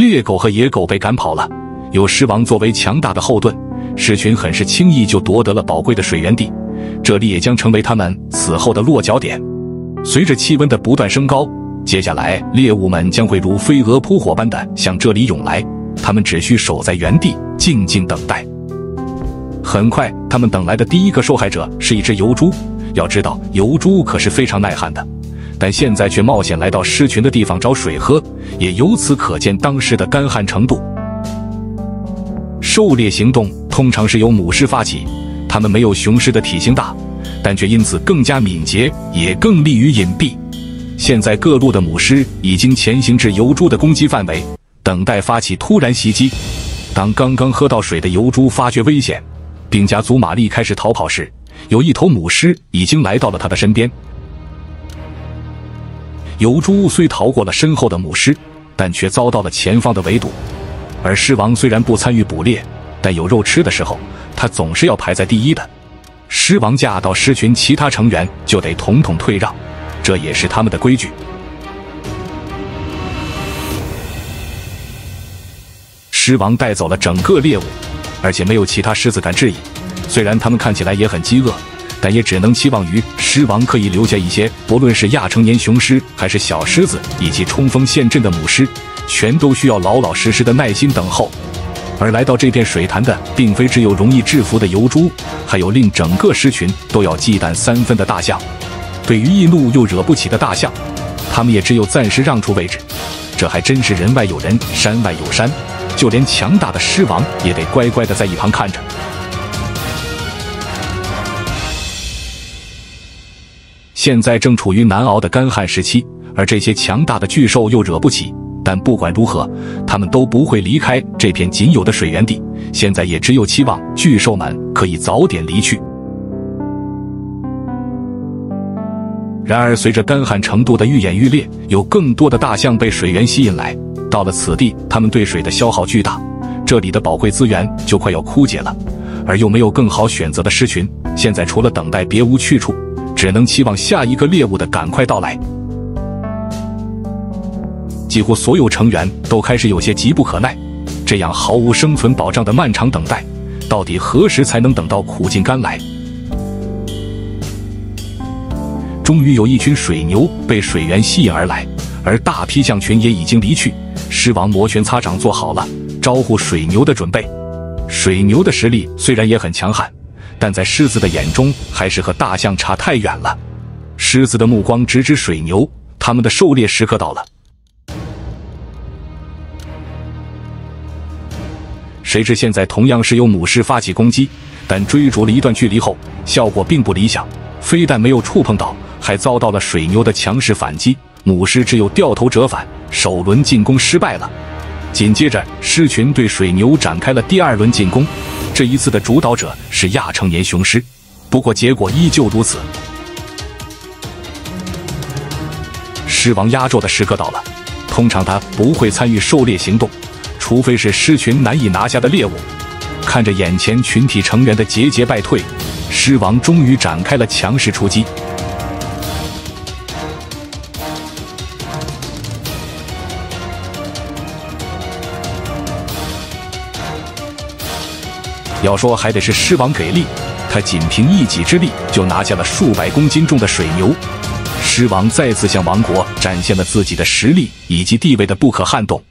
猎狗和野狗被赶跑了，有狮王作为强大的后盾，狮群很是轻易就夺得了宝贵的水源地，这里也将成为他们此后的落脚点。随着气温的不断升高，接下来猎物们将会如飞蛾扑火般的向这里涌来，他们只需守在原地静静等待。很快，他们等来的第一个受害者是一只疣猪。要知道，疣猪可是非常耐旱的，但现在却冒险来到狮群的地方找水喝，也由此可见当时的干旱程度。狩猎行动通常是由母狮发起，它们没有雄狮的体型大，但却因此更加敏捷，也更利于隐蔽。现在各路的母狮已经前行至疣猪的攻击范围，等待发起突然袭击。当刚刚喝到水的疣猪发觉危险，并加足马力开始逃跑时，有一头母狮已经来到了他的身边。疣猪虽逃过了身后的母狮，但却遭到了前方的围堵。而狮王虽然不参与捕猎，但有肉吃的时候，他总是要排在第一的。狮王驾到狮群其他成员就得统统退让，这也是他们的规矩。狮王带走了整个猎物，而且没有其他狮子敢质疑。虽然他们看起来也很饥饿，但也只能期望于狮王可以留下一些，不论是亚成年雄狮还是小狮子，以及冲锋陷阵的母狮，全都需要老老实实的耐心等候。而来到这片水潭的，并非只有容易制服的疣猪，还有令整个狮群都要忌惮3分的大象。对于易怒又惹不起的大象，他们也只有暂时让出位置。这还真是人外有人，山外有山，就连强大的狮王也得乖乖的在一旁看着。现在正处于难熬的干旱时期，而这些强大的巨兽又惹不起。但不管如何，他们都不会离开这片仅有的水源地。现在也只有期望巨兽们可以早点离去。然而，随着干旱程度的愈演愈烈，有更多的大象被水源吸引来。到了此地，他们对水的消耗巨大，这里的宝贵资源就快要枯竭了，而又没有更好选择的狮群，现在除了等待别无去处，只能期望下一个猎物的赶快到来。几乎所有成员都开始有些急不可耐，这样毫无生存保障的漫长等待，到底何时才能等到苦尽甘来？终于有一群水牛被水源吸引而来，而大批象群也已经离去。狮王摩拳擦掌做好了招呼水牛的准备。水牛的实力虽然也很强悍，但在狮子的眼中还是和大象差太远了。狮子的目光直指水牛，他们的狩猎时刻到了。谁知现在同样是由母狮发起攻击，但追逐了一段距离后，效果并不理想，非但没有触碰到，还遭到了水牛的强势反击，母狮只有掉头折返，首轮进攻失败了。紧接着，狮群对水牛展开了第2轮进攻，这一次的主导者是亚成年雄狮，不过结果依旧如此。狮王压轴的时刻到了，通常他不会参与狩猎行动，除非是狮群难以拿下的猎物。看着眼前群体成员的节节败退，狮王终于展开了强势出击。要说还得是狮王给力，他仅凭一己之力就拿下了数百公斤重的水牛。狮王再次向王国展现了自己的实力以及地位的不可撼动。